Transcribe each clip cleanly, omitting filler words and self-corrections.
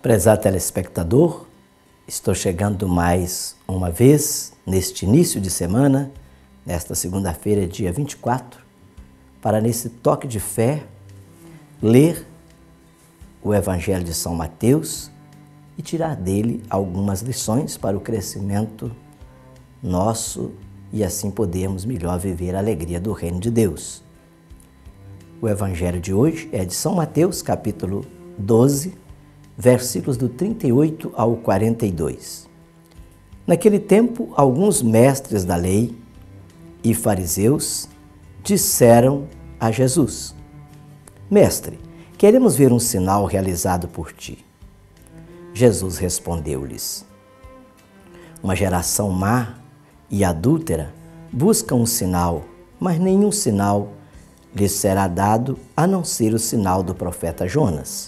Prezado telespectador, estou chegando mais uma vez neste início de semana, nesta segunda-feira, dia 24, para nesse toque de fé, ler o Evangelho de São Mateus e tirar dele algumas lições para o crescimento nosso e assim podermos melhor viver a alegria do Reino de Deus. O Evangelho de hoje é de São Mateus, capítulo 12, versículos do 38 ao 42. Naquele tempo, alguns mestres da lei e fariseus disseram a Jesus: Mestre, queremos ver um sinal realizado por ti. Jesus respondeu-lhes: Uma geração má e adúltera busca um sinal, mas nenhum sinal lhes será dado a não ser o sinal do profeta Jonas.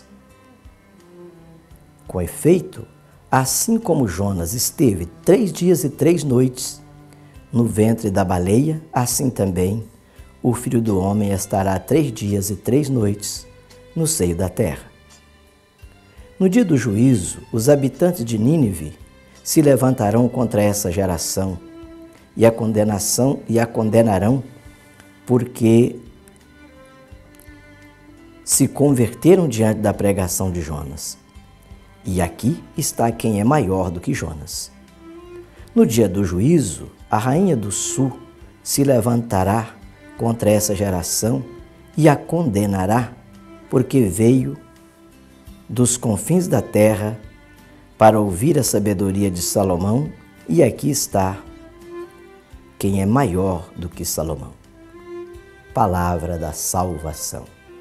Com efeito, assim como Jonas esteve 3 dias e 3 noites no ventre da baleia, assim também o Filho do Homem estará 3 dias e 3 noites no seio da terra. No dia do juízo, os habitantes de Nínive se levantarão contra essa geração e a condenarão, porque se converteram diante da pregação de Jonas. E aqui está quem é maior do que Jonas. No dia do juízo, a rainha do sul se levantará contra essa geração e a condenará, porque veio dos confins da terra para ouvir a sabedoria de Salomão, e aqui está quem é maior do que Salomão. Palavra da salvação.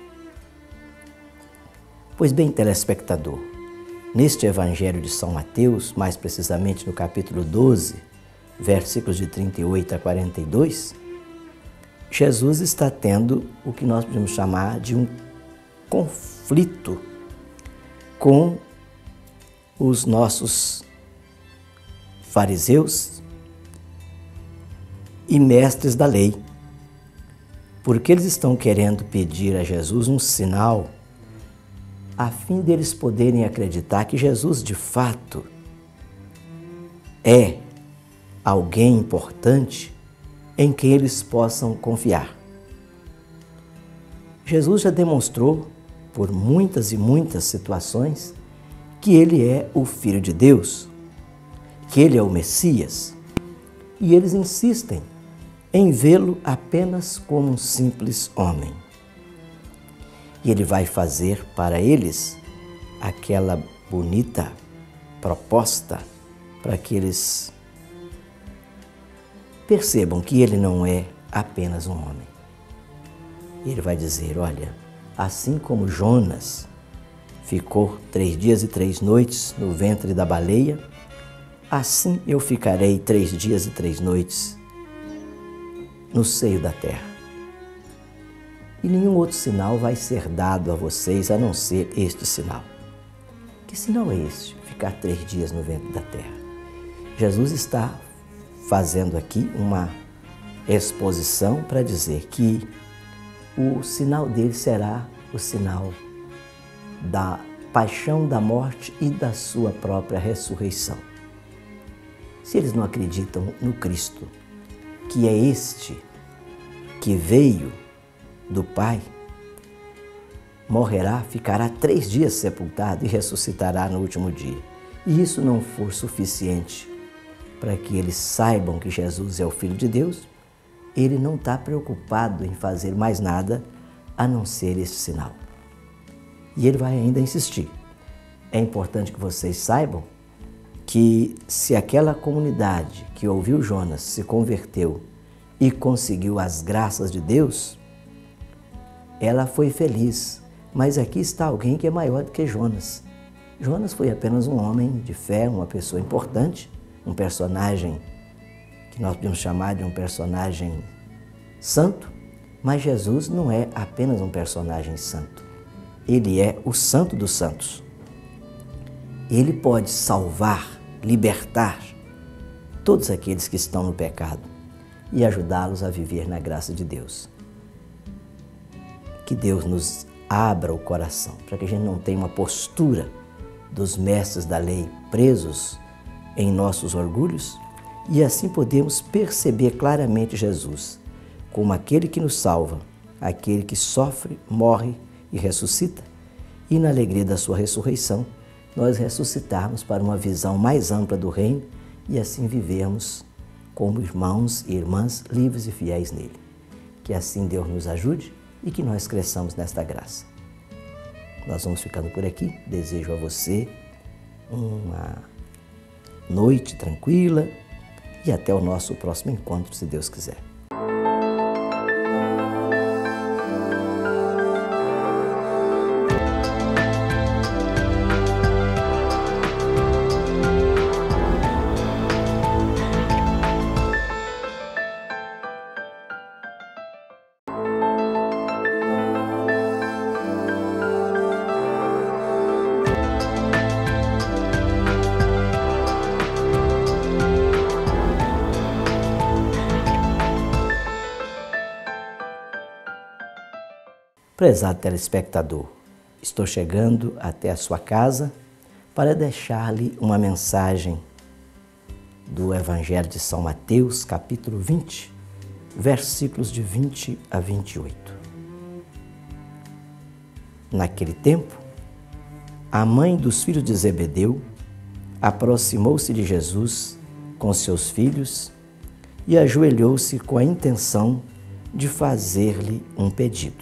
Pois bem, telespectador, neste Evangelho de São Mateus, mais precisamente no capítulo 12, versículos de 38 a 42, Jesus está tendo o que nós podemos chamar de um conflito com os nossos fariseus e mestres da lei, porque eles estão querendo pedir a Jesus um sinal a fim deles poderem acreditar que Jesus, de fato, é alguém importante em quem eles possam confiar. Jesus já demonstrou, por muitas e muitas situações, que ele é o Filho de Deus, que ele é o Messias, e eles insistem em vê-lo apenas como um simples homem. E ele vai fazer para eles aquela bonita proposta para que eles percebam que ele não é apenas um homem. Ele vai dizer: olha, assim como Jonas ficou 3 dias e 3 noites no ventre da baleia, assim eu ficarei 3 dias e 3 noites no seio da terra. E nenhum outro sinal vai ser dado a vocês a não ser este sinal. Que sinal é este? Ficar 3 dias no ventre da terra. Jesus está fazendo aqui uma exposição para dizer que o sinal dele será o sinal da paixão, da morte e da sua própria ressurreição. Se eles não acreditam no Cristo, que é este que veio do Pai, morrerá, ficará 3 dias sepultado e ressuscitará no último dia. E isso não for suficiente para que eles saibam que Jesus é o Filho de Deus, ele não está preocupado em fazer mais nada a não ser esse sinal. E ele vai ainda insistir. É importante que vocês saibam que se aquela comunidade que ouviu Jonas se converteu e conseguiu as graças de Deus, ela foi feliz, mas aqui está alguém que é maior do que Jonas. Jonas foi apenas um homem de fé, uma pessoa importante, um personagem que nós podemos chamar de um personagem santo, mas Jesus não é apenas um personagem santo. Ele é o Santo dos Santos. Ele pode salvar, libertar todos aqueles que estão no pecado e ajudá-los a viver na graça de Deus. Que Deus nos abra o coração, para que a gente não tenha uma postura dos mestres da lei presos em nossos orgulhos e assim podemos perceber claramente Jesus como aquele que nos salva, aquele que sofre, morre e ressuscita, e na alegria da sua ressurreição nós ressuscitarmos para uma visão mais ampla do reino e assim vivermos como irmãos e irmãs livres e fiéis nele. Que assim Deus nos ajude e que nós cresçamos nesta graça. Nós vamos ficando por aqui. Desejo a você uma noite tranquila e até o nosso próximo encontro, se Deus quiser. Prezado telespectador, estou chegando até a sua casa para deixar-lhe uma mensagem do Evangelho de São Mateus, capítulo 20, versículos de 20 a 28. Naquele tempo, a mãe dos filhos de Zebedeu aproximou-se de Jesus com seus filhos e ajoelhou-se com a intenção de fazer-lhe um pedido.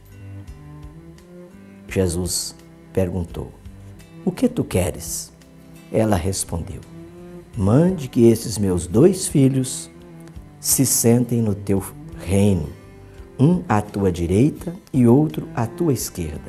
Jesus perguntou: "O que tu queres?" Ela respondeu: "Mande que esses meus 2 filhos se sentem no teu reino, um à tua direita e outro à tua esquerda."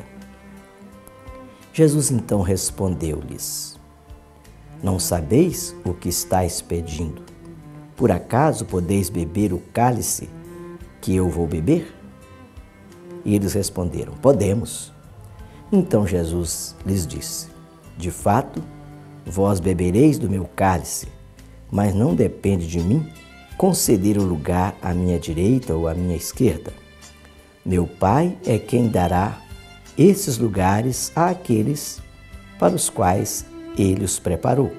Jesus então respondeu-lhes: "Não sabeis o que estáis pedindo? Por acaso podeis beber o cálice que eu vou beber?" E eles responderam: "Podemos." Então Jesus lhes disse: "De fato, vós bebereis do meu cálice, mas não depende de mim conceder o lugar à minha direita ou à minha esquerda. Meu Pai é quem dará esses lugares àqueles para os quais Ele os preparou."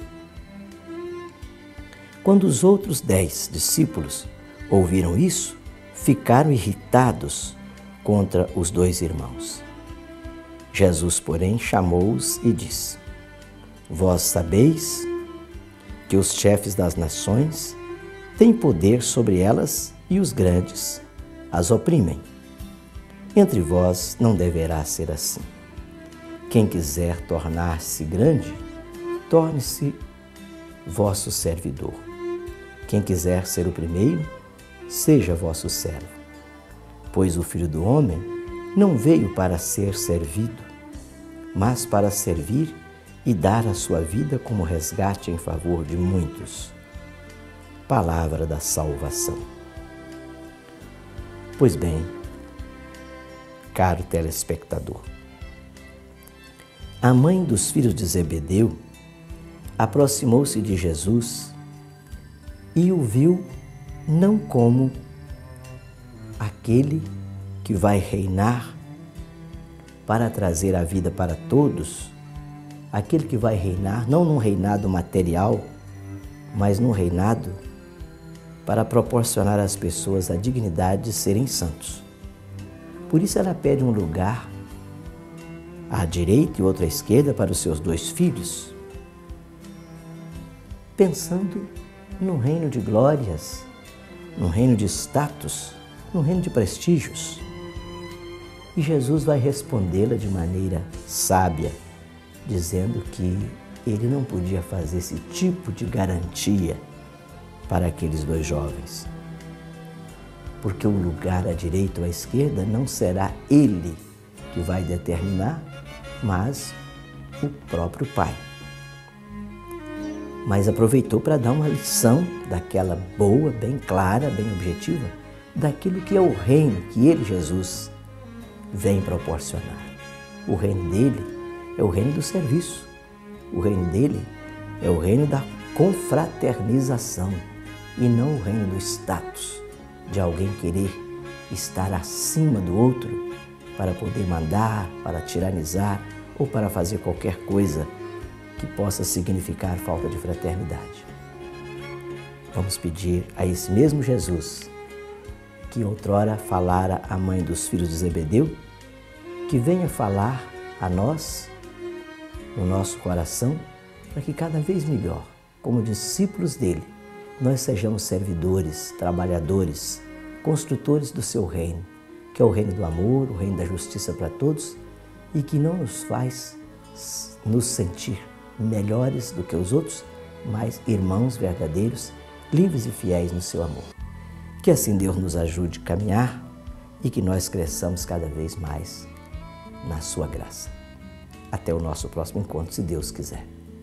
Quando os outros 10 discípulos ouviram isso, ficaram irritados contra os 2 irmãos. Jesus, porém, chamou-os e disse: "Vós sabeis que os chefes das nações têm poder sobre elas e os grandes as oprimem. Entre vós não deverá ser assim. Quem quiser tornar-se grande, torne-se vosso servidor. Quem quiser ser o primeiro, seja vosso servo. Pois o Filho do Homem não veio para ser servido, mas para servir e dar a sua vida como resgate em favor de muitos." Palavra da salvação. Pois bem, caro telespectador, a mãe dos filhos de Zebedeu aproximou-se de Jesus e o viu não como aquele que vai reinar para trazer a vida para todos, aquele que vai reinar não num reinado material, mas num reinado para proporcionar às pessoas a dignidade de serem santos. Por isso ela pede um lugar à direita e outro à esquerda para os seus 2 filhos, pensando num reino de glórias, num reino de status, num reino de prestígios. E Jesus vai respondê-la de maneira sábia, dizendo que ele não podia fazer esse tipo de garantia para aqueles 2 jovens. Porque o lugar à direita ou à esquerda não será ele que vai determinar, mas o próprio Pai. Mas aproveitou para dar uma lição daquela boa, bem clara, bem objetiva, daquilo que é o reino que ele, Jesus, vem proporcionar. O reino dele é o reino do serviço. O reino dele é o reino da confraternização e não o reino do status, de alguém querer estar acima do outro para poder mandar, para tiranizar ou para fazer qualquer coisa que possa significar falta de fraternidade. Vamos pedir a esse mesmo Jesus, que outrora falara à mãe dos filhos de Zebedeu, que venha falar a nós, no nosso coração, para que cada vez melhor, como discípulos dele, nós sejamos servidores, trabalhadores, construtores do seu reino, que é o reino do amor, o reino da justiça para todos e que não nos faz nos sentir melhores do que os outros, mas irmãos verdadeiros, livres e fiéis no seu amor. Que assim Deus nos ajude a caminhar e que nós cresçamos cada vez mais na sua graça. Até o nosso próximo encontro, se Deus quiser.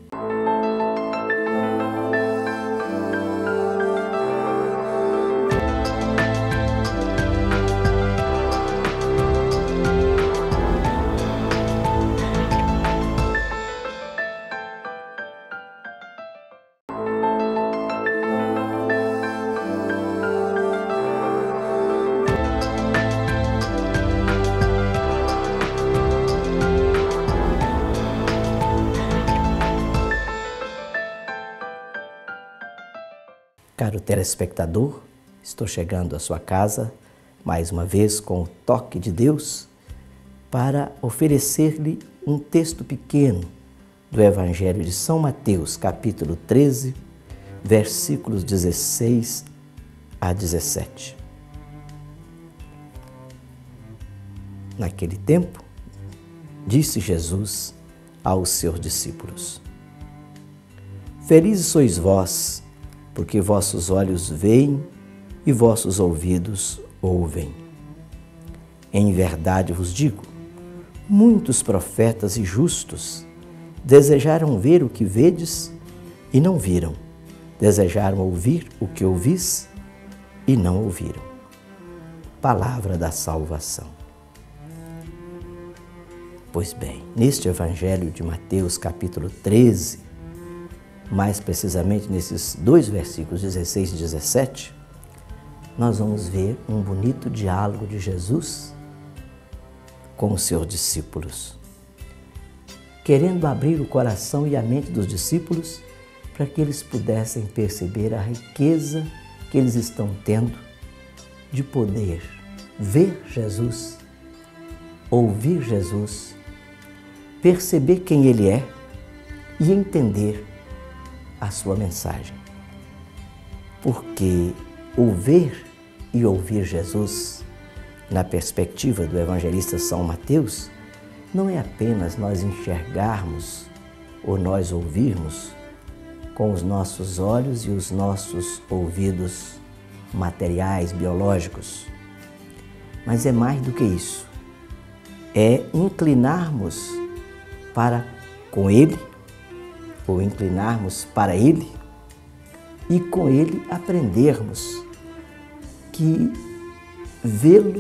Caro telespectador, estou chegando à sua casa, mais uma vez com o toque de Deus, para oferecer-lhe um texto pequeno do Evangelho de São Mateus, capítulo 13, versículos 16 a 17. Naquele tempo, disse Jesus aos seus discípulos: Felizes sois vós, porque vossos olhos veem e vossos ouvidos ouvem. Em verdade vos digo, muitos profetas e justos desejaram ver o que vedes e não viram, desejaram ouvir o que ouvis e não ouviram. Palavra da salvação. Pois bem, neste Evangelho de Mateus, capítulo 13, mais precisamente nesses dois versículos 16 e 17, nós vamos ver um bonito diálogo de Jesus com os seus discípulos, querendo abrir o coração e a mente dos discípulos para que eles pudessem perceber a riqueza que eles estão tendo de poder ver Jesus, ouvir Jesus, perceber quem Ele é e entender a sua mensagem. Porque o ver e ouvir Jesus, na perspectiva do evangelista São Mateus, não é apenas nós enxergarmos ou nós ouvirmos com os nossos olhos e os nossos ouvidos materiais, biológicos, mas é mais do que isso. É inclinarmos para com Ele, ou inclinarmos para Ele e com Ele aprendermos que vê-lo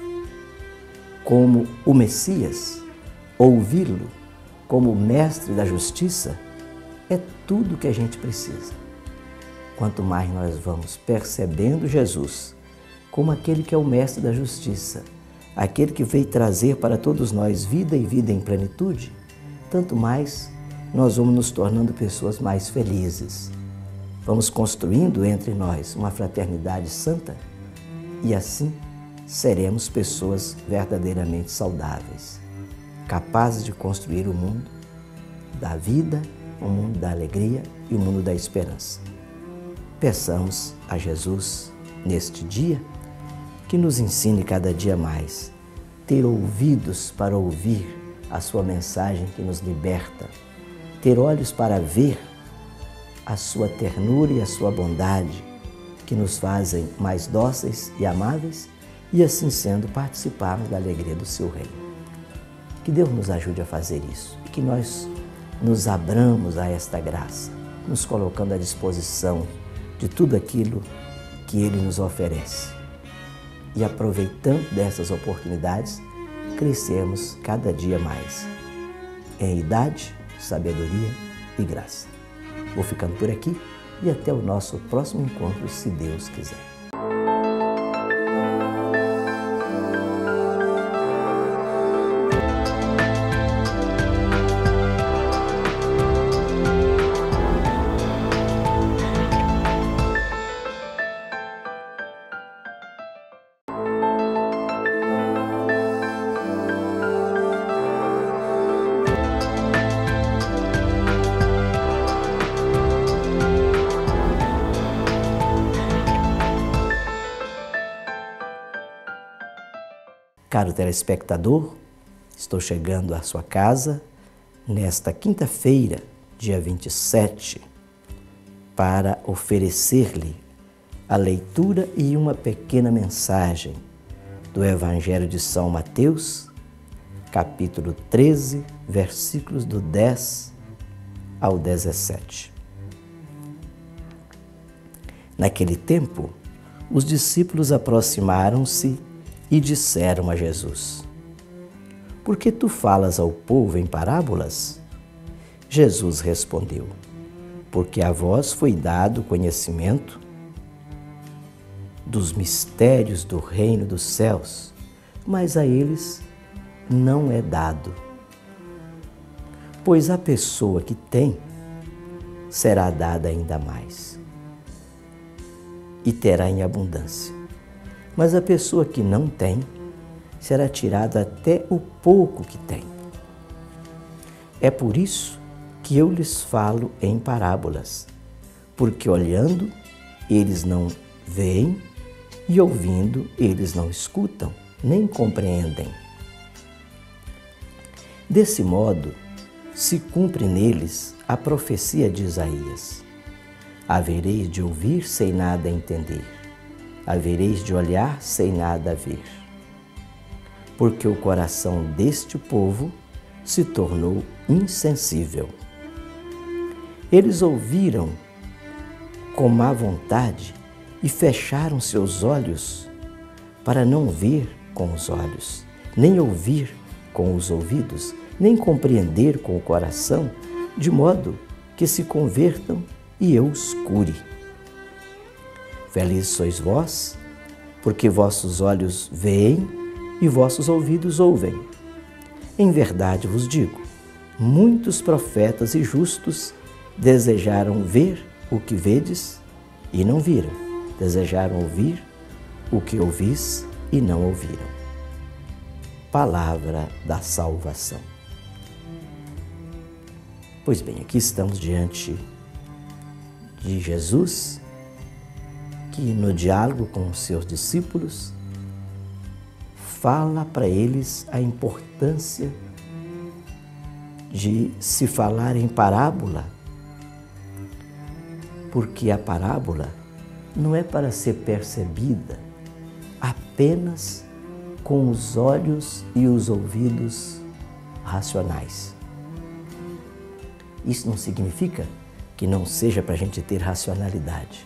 como o Messias, ouvi-lo como o Mestre da Justiça, é tudo que a gente precisa. Quanto mais nós vamos percebendo Jesus como aquele que é o Mestre da Justiça, aquele que veio trazer para todos nós vida e vida em plenitude, tanto mais nós vamos nos tornando pessoas mais felizes. Vamos construindo entre nós uma fraternidade santa e assim seremos pessoas verdadeiramente saudáveis, capazes de construir o mundo da vida, o mundo da alegria e o mundo da esperança. Peçamos a Jesus, neste dia, que nos ensine cada dia mais ter ouvidos para ouvir a sua mensagem que nos liberta, ter olhos para ver a sua ternura e a sua bondade que nos fazem mais dóceis e amáveis e assim sendo participarmos da alegria do seu reino. Que Deus nos ajude a fazer isso e que nós nos abramos a esta graça, nos colocando à disposição de tudo aquilo que Ele nos oferece. E aproveitando dessas oportunidades, crescemos cada dia mais em idade, sabedoria e graça. Vou ficando por aqui e até o nosso próximo encontro, se Deus quiser. Caro telespectador, estou chegando à sua casa nesta quinta-feira, dia 27, para oferecer-lhe a leitura e uma pequena mensagem do Evangelho de São Mateus, capítulo 13, versículos do 10 ao 17. Naquele tempo, os discípulos aproximaram-se e disseram a Jesus: Por que tu falas ao povo em parábolas? Jesus respondeu: Porque a vós foi dado conhecimento dos mistérios do reino dos céus, mas a eles não é dado. Pois a pessoa que tem será dada ainda mais e terá em abundância. Mas a pessoa que não tem será tirada até o pouco que tem. É por isso que eu lhes falo em parábolas, porque olhando eles não veem e ouvindo eles não escutam, nem compreendem. Desse modo, se cumpre neles a profecia de Isaías: Havereis de ouvir sem nada entender, havereis de olhar sem nada ver. Porque o coração deste povo se tornou insensível. Eles ouviram com má vontade e fecharam seus olhos para não ver com os olhos, nem ouvir com os ouvidos, nem compreender com o coração, de modo que se convertam e eu os cure. Felizes sois vós, porque vossos olhos veem e vossos ouvidos ouvem. Em verdade vos digo, muitos profetas e justos desejaram ver o que vedes e não viram, desejaram ouvir o que ouvis e não ouviram. Palavra da salvação. Pois bem, aqui estamos diante de Jesus, que no diálogo com os seus discípulos fala para eles a importância de se falar em parábola, porque a parábola não é para ser percebida apenas com os olhos e os ouvidos racionais. Isso não significa que não seja para a gente ter racionalidade,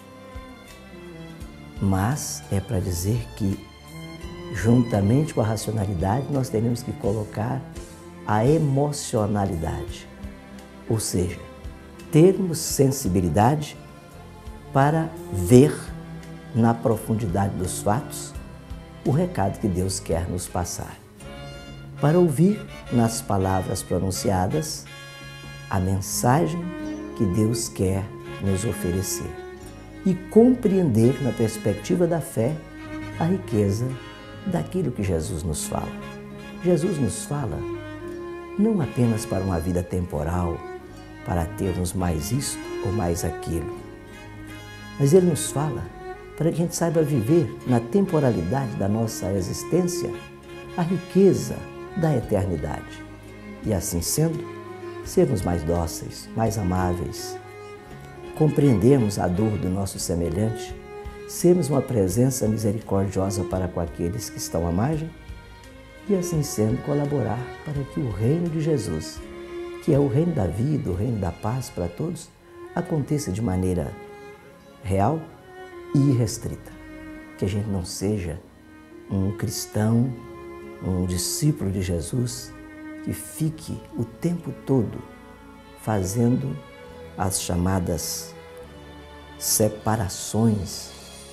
mas é para dizer que, juntamente com a racionalidade, nós teremos que colocar a emocionalidade, ou seja, termos sensibilidade para ver na profundidade dos fatos o recado que Deus quer nos passar, para ouvir nas palavras pronunciadas a mensagem que Deus quer nos oferecer e compreender na perspectiva da fé a riqueza daquilo que Jesus nos fala. Jesus nos fala não apenas para uma vida temporal, para termos mais isto ou mais aquilo, mas Ele nos fala para que a gente saiba viver na temporalidade da nossa existência a riqueza da eternidade. E assim sendo, sermos mais dóceis, mais amáveis, compreendermos a dor do nosso semelhante, sermos uma presença misericordiosa para com aqueles que estão à margem e, assim sendo, colaborar para que o reino de Jesus, que é o reino da vida, o reino da paz para todos, aconteça de maneira real e irrestrita. Que a gente não seja um cristão, um discípulo de Jesus que fique o tempo todo fazendo as chamadas separações,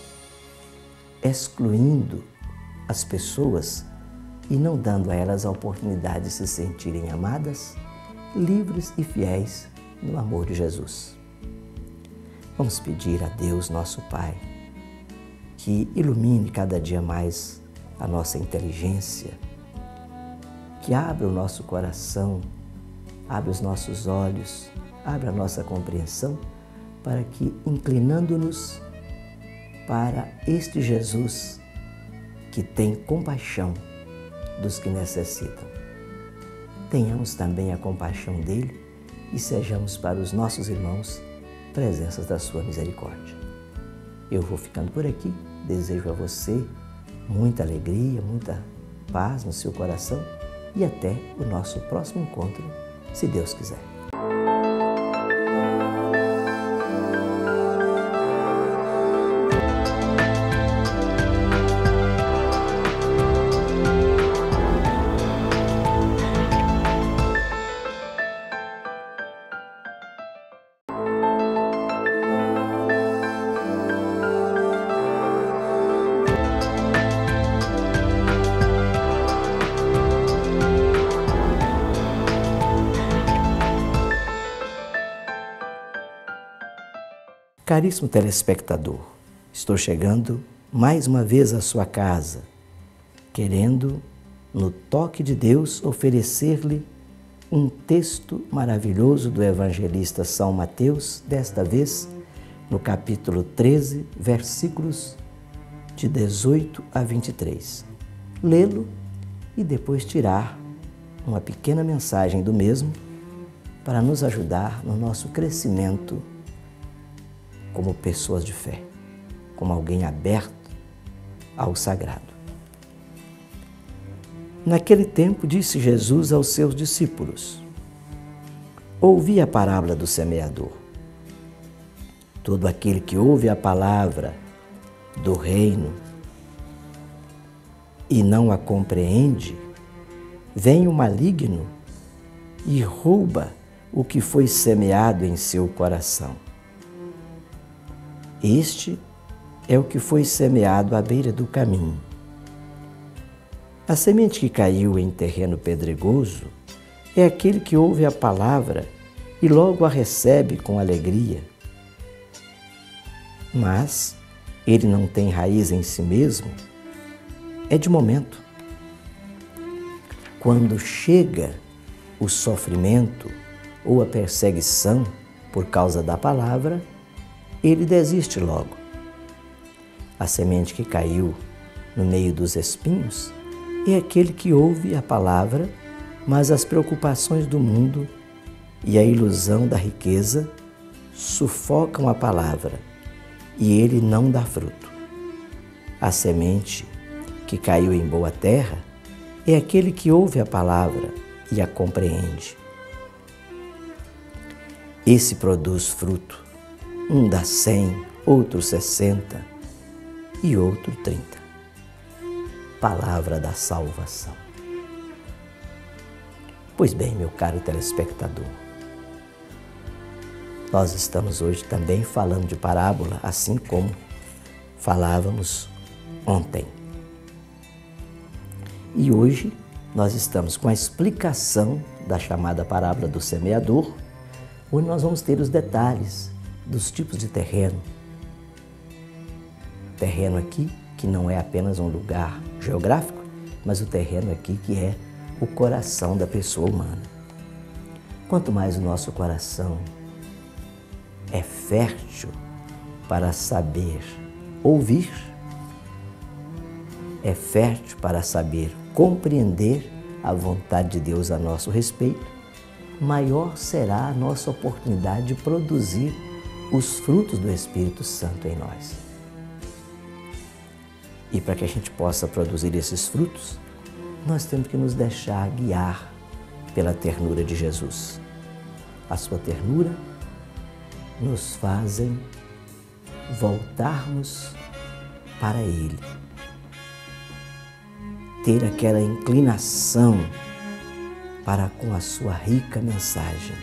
excluindo as pessoas e não dando a elas a oportunidade de se sentirem amadas, livres e fiéis no amor de Jesus. Vamos pedir a Deus, nosso Pai, que ilumine cada dia mais a nossa inteligência, que abra o nosso coração, abra os nossos olhos, abra a nossa compreensão, para que, inclinando-nos para este Jesus que tem compaixão, dos que necessitam. Tenhamos também a compaixão dele e sejamos para os nossos irmãos presenças da sua misericórdia. Eu vou ficando por aqui, desejo a você muita alegria, muita paz no seu coração e até o nosso próximo encontro, se Deus quiser. Caríssimo telespectador, estou chegando mais uma vez à sua casa, querendo, no toque de Deus, oferecer-lhe um texto maravilhoso do evangelista São Mateus, desta vez no capítulo 13, versículos de 18 a 23. Lê-lo e depois tirar uma pequena mensagem do mesmo para nos ajudar no nosso crescimento como pessoas de fé, como alguém aberto ao sagrado. Naquele tempo disse Jesus aos seus discípulos: ouvi a parábola do semeador. Todo aquele que ouve a palavra do reino e não a compreende, vem o maligno e rouba o que foi semeado em seu coração. Este é o que foi semeado à beira do caminho. A semente que caiu em terreno pedregoso é aquele que ouve a palavra e logo a recebe com alegria. Mas ele não tem raiz em si mesmo, é de momento. Quando chega o sofrimento ou a perseguição por causa da palavra, ele desiste logo. A semente que caiu no meio dos espinhos é aquele que ouve a palavra, mas as preocupações do mundo e a ilusão da riqueza sufocam a palavra e ele não dá fruto. A semente que caiu em boa terra é aquele que ouve a palavra e a compreende. Esse produz fruto. Um dá 100, outro 60 e outro 30. Palavra da salvação. Pois bem, meu caro telespectador, nós estamos hoje também falando de parábola, assim como falávamos ontem. E hoje nós estamos com a explicação da chamada parábola do semeador, onde nós vamos ter os detalhes dos tipos de terreno. Terreno aqui que não é apenas um lugar geográfico, mas o terreno aqui que é o coração da pessoa humana. Quanto mais o nosso coração é fértil para saber ouvir, é fértil para saber compreender a vontade de Deus a nosso respeito, maior será a nossa oportunidade de produzir os frutos do Espírito Santo em nós. E para que a gente possa produzir esses frutos, nós temos que nos deixar guiar pela ternura de Jesus. A sua ternura nos fazem voltarmos para Ele, ter aquela inclinação para com a sua rica mensagem.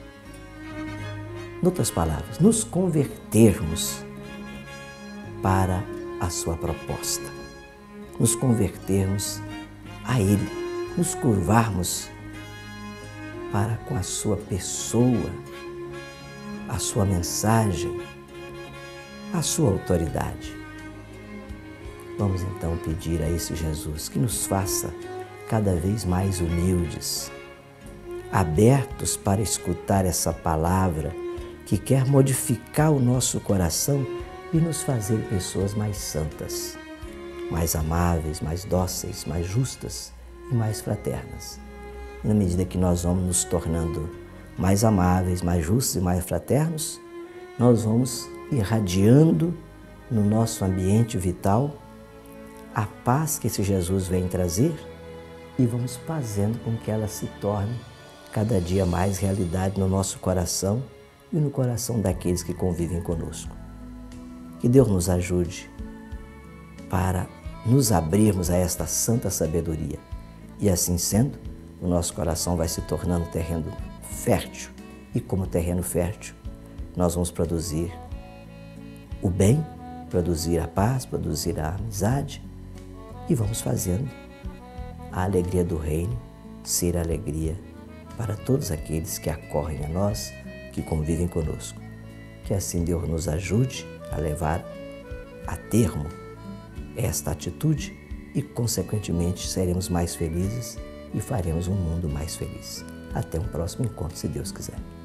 Em outras palavras, nos convertermos para a sua proposta, nos convertermos a Ele, nos curvarmos para com a sua pessoa, a sua mensagem, a sua autoridade. Vamos então pedir a esse Jesus que nos faça cada vez mais humildes, abertos para escutar essa palavra que quer modificar o nosso coração e nos fazer pessoas mais santas, mais amáveis, mais dóceis, mais justas, e mais fraternas. E na medida que nós vamos nos tornando mais amáveis, mais justos e mais fraternos, nós vamos irradiando no nosso ambiente vital a paz que esse Jesus vem trazer e vamos fazendo com que ela se torne cada dia mais realidade no nosso coração e no coração daqueles que convivem conosco. Que Deus nos ajude para nos abrirmos a esta santa sabedoria e assim sendo, o nosso coração vai se tornando terreno fértil e como terreno fértil, nós vamos produzir o bem, produzir a paz, produzir a amizade e vamos fazendo a alegria do reino ser alegria para todos aqueles que acorrem a nós, que convivem conosco. Que assim Deus nos ajude a levar a termo esta atitude e, consequentemente, seremos mais felizes e faremos um mundo mais feliz. Até um próximo encontro, se Deus quiser.